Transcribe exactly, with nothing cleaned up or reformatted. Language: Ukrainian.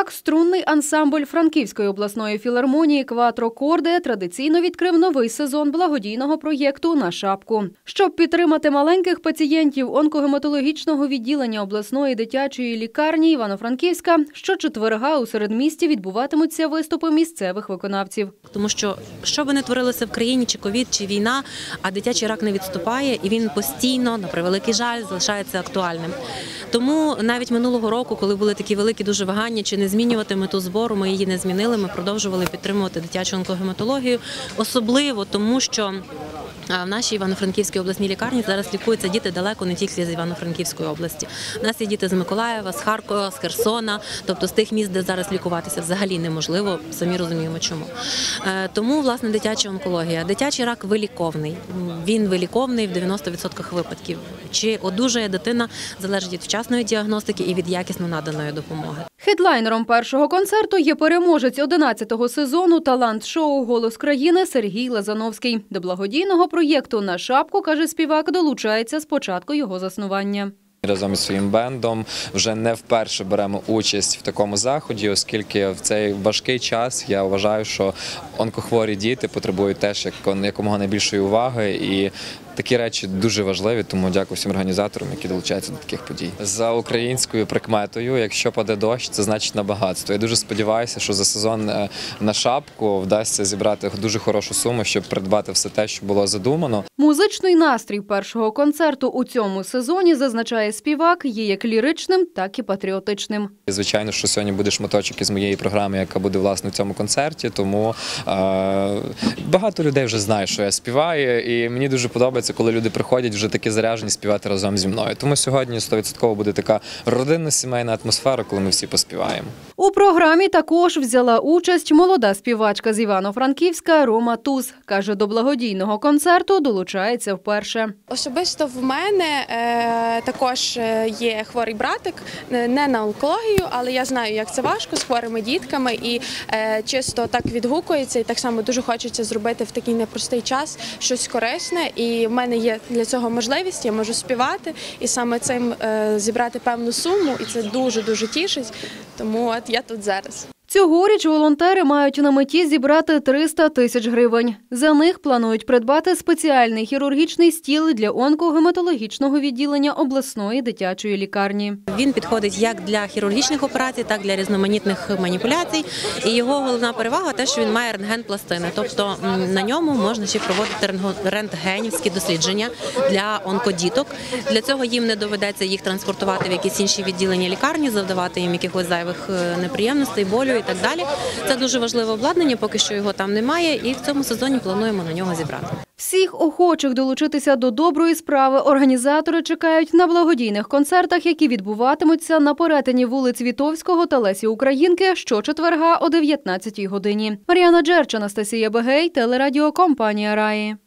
Так, струнний ансамбль Франківської обласної філармонії «Кватро Корде» традиційно відкрив новий сезон благодійного проєкту «На шапку». Щоб підтримати маленьких пацієнтів онкогематологічного відділення обласної дитячої лікарні Івано-Франківська, щочетверга у середмісті відбуватимуться виступи місцевих виконавців. Тому що, що би не творилося в країні, чи ковід, чи війна, а дитячий рак не відступає, і він постійно, на превеликий жаль, залишається актуальним. Тому навіть минулого року, коли були такі великі дуже вагання, чи не змінювати мету збору, ми її не змінили, ми продовжували підтримувати дитячу онкогематологію, особливо тому, що в нашій Івано-Франківській обласній лікарні зараз лікуються діти далеко не тільки з Івано-Франківської області. У нас є діти з Миколаєва, з Харкова, з Херсона, тобто з тих міст, де зараз лікуватися взагалі неможливо, самі розуміємо чому. Тому, власне, дитяча онкологія. Дитячий рак виліковний. Він виліковний в дев'яноста відсотках випадків. Чи одужає дитина, залежить від вчасної діагностики і від якісно наданої допомоги. Хедлайнером першого концерту є переможець одинадцятого сезону талант-шоу «Голос країни» Сергій Лазановський. До благодійного проєкту «На шапку», каже співак, долучається з початку його заснування. Разом із своїм бендом вже не вперше беремо участь в такому заході, оскільки в цей важкий час я вважаю, що онкохворі діти потребують теж якомога найбільшої уваги, і такі речі дуже важливі, тому дякую всім організаторам, які долучаються до таких подій. За українською прикметою, якщо паде дощ, це значить на багатство. Я дуже сподіваюся, що за сезон «На шапку» вдасться зібрати дуже хорошу суму, щоб придбати все те, що було задумано. Музичний настрій першого концерту у цьому сезоні, зазначає співак, є як ліричним, так і патріотичним. Звичайно, що сьогодні буде шматочок із моєї програми, яка буде, власне, в цьому концерті, тому е, багато людей вже знає, що я співаю, і мені дуже подобається, коли люди приходять вже такі заряджені співати разом зі мною. Тому сьогодні сто відсотків буде така родинна сімейна атмосфера, коли ми всі поспіваємо. У програмі також взяла участь молода співачка з Івано-Франківська Рома Туз. Каже, до благодійного концерту долучається вперше. Особисто в мене е, також є хворий братик, не на онкологію, але я знаю, як це важко з хворими дітками, і е, чисто так відгукується, і так само дуже хочеться зробити в такий непростий час щось корисне, і в мене є для цього можливість, я можу співати, і саме цим е, зібрати певну суму, і це дуже-дуже тішить, тому от я тут зараз. Цьогоріч волонтери мають на меті зібрати триста тисяч гривень. За них планують придбати спеціальний хірургічний стіл для онкогематологічного відділення обласної дитячої лікарні. Він підходить як для хірургічних операцій, так і для різноманітних маніпуляцій. І його головна перевага – те, що він має рентген-пластини. Тобто на ньому можна ще проводити рентгенівські дослідження для онкодіток. Для цього їм не доведеться їх транспортувати в якісь інші відділення лікарні, завдавати їм якихось зайвих неприємностей, болю і так далі. Це дуже важливе обладнання, поки що його там немає, і в цьому сезоні плануємо на нього зібрати. Всіх охочих долучитися до доброї справи організатори чекають на благодійних концертах, які відбуватимуться на перетині вулиць Вітовського та Лесі Українки щочетверга о дев'ятнадцятій годині. Мар'яна Джерч, Анастасія Бегей, телерадіокомпанія «Раї».